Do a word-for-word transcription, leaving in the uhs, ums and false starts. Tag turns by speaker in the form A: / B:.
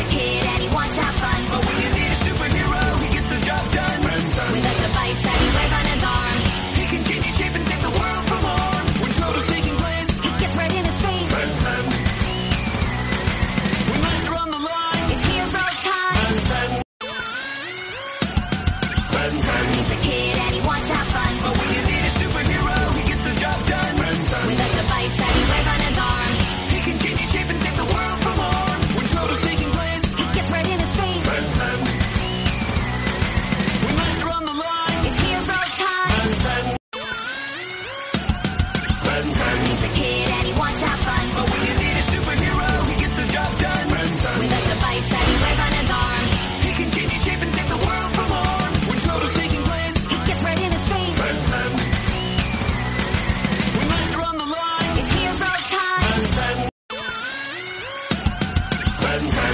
A: a kid and he wants to have fun.
B: But when you need a superhero, he gets the job done. Ben ten.
A: With a device that he wears on his arm,
B: He can change his shape and save the world from harm. When trouble's taking place,
A: he gets right in its face.
B: Ben ten. When lives are on the line,
A: It's hero time.
B: Ben ten. Ben ten.
A: He's a kid and he wants to have fun.
B: But when you need a superhero, he gets the job done. Ben ten.
A: With a device that he wears on his arm,
B: He can change his shape and save the world from harm. When trouble's taking place,
A: he gets right in its face.
B: Ben ten. When lives are on the line,
A: It's hero time.
B: Ben ten. Ben ten.
A: He's a kid and he wants to have fun.
B: But when you need a superhero, he gets the job done. Ben ten.
A: With a device that he wears on his arm,
B: He can change his shape and save the world from harm. When trouble's taking place,
A: he gets right in its face.
B: Ben ten. When lives are on the line,
A: It's hero time.
B: Ben ten. Ben ten.